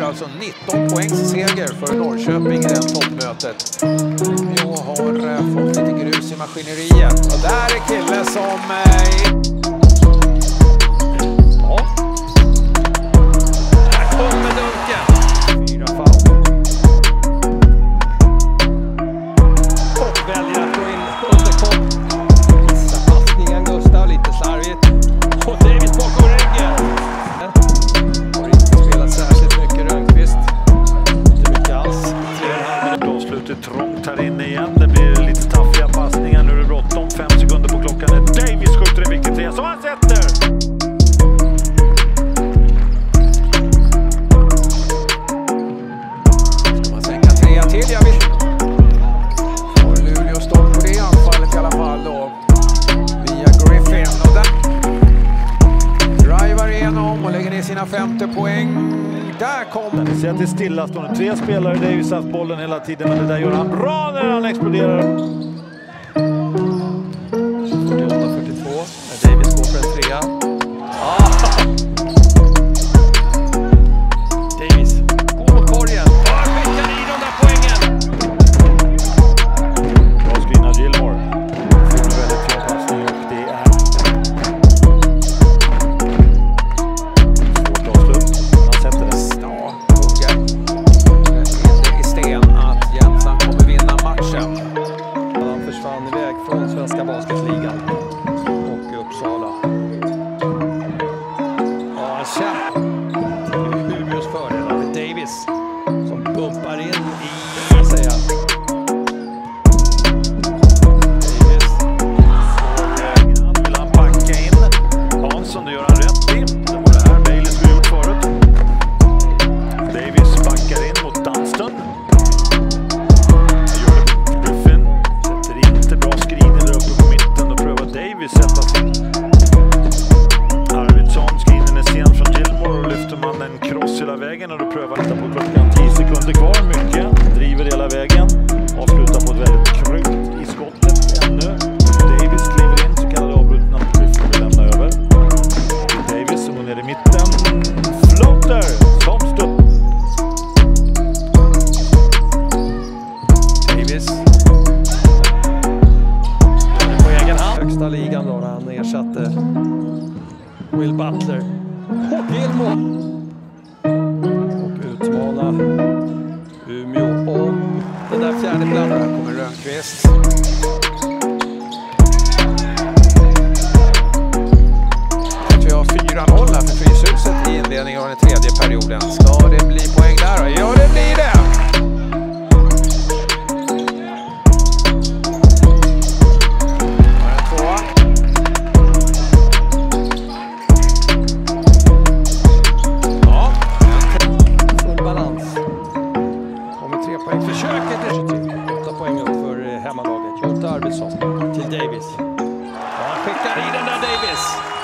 betyder alltså 19 poängs seger för Norrköping i det toppmötet. Jag har fått lite grus i maskineriet. Och där är kille som... Ja. Här kommer dunken. 4 foul. Och väljer att gå in under kopp. Missar passningen Gustav, lite slarvigt. Och Davis bakom ryggen. Har inte spelat särskilt mycket Rönnqvist. Inte mycket alls. Avslutet trångt här inne igen. Det blir lite taffiga passningar. Nu är det bråttom. 5 sekunder på klockan. Davis skjuter en viktig trea som han sätter. Ska man sänka trea till? Jag vill. Får Luleå stopp på det anfallet i alla fall då. Via Griffin. Och där drivar igenom och lägger ner sina 50 poäng. Där kommer det. Ser att det är stillastående. 3 spelare. Davis har haft bollen hela tiden. Men det där gör han bra när han exploderar. 48-42. Davis går för en trea. Davis går mot korgen. Skickar i de där poängen. Bra skrina Gilmore. Får en väldigt fin passning och det är svårt avslut. Han sätter det. Ja, hugger. Det är i sten att Jämtland kommer vinna matchen. Han försvann iväg från svenska basketligan och Uppsala. Ja, kämpa. Till Umeås fördel av Davis som bumpar in i, ska jag säga. Davis. Han vill han backa in. Hansson, det gör han rätt i. Det var det här Bailey skulle gjort förut. Davis backar in mot Dunston. Griffin sätter inte bra screen där uppe på mitten. Då prövar Davis sätta sin. Arvidsson, screenen är sen från Gilmore och lyfter man en cross hela vägen och då prövar han på klockan. 10 sekunder kvar, mycket. Driver hela vägen. Avslutar på ett väldigt krut i skottet ännu. Davis kliver in, så kallade avbrutna. Griffin vill lämna över. Davis som går ner i mitten. Floater som stupp. Davis. På egen hand. Högsta ligan då när han ersatte Will Butler. Och Gilmore. Och utmana Umeå om den där fjärde platsen. Här kommer Rönnqvist. Vi har 4-0 här för Fryshuset i inledningen av den tredje perioden. Ska det bli poäng där? Ja, det blir det! Har en tvåa. Ja. Full balans. Kommer 3 poäng. Försöket är 8 poäng upp för hemmalaget. Jota Arvidsson till Davis. Ja, han skickar i den där Davis.